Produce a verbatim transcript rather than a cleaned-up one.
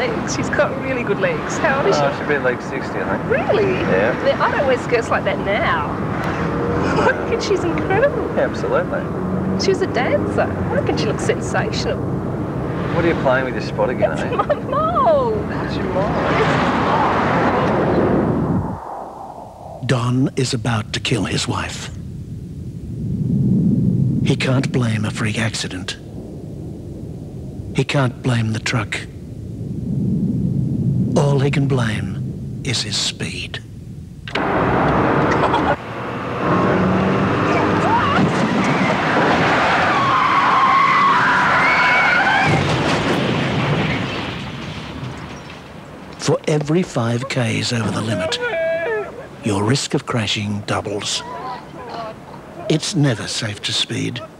legs. She's got really good legs. How old is Oh, she? she'll be like sixty, I think. Really? Yeah. Yeah, I don't wear skirts like that now. I reckon she's incredible. Yeah, absolutely. She was a dancer. I reckon she looks sensational. What are you playing with your spot again, It's eh? my mole. What's your mole? Don is about to kill his wife. He can't blame a freak accident. He can't blame the truck. All he can blame is his speed. For every five Ks over the limit, your risk of crashing doubles. It's never safe to speed.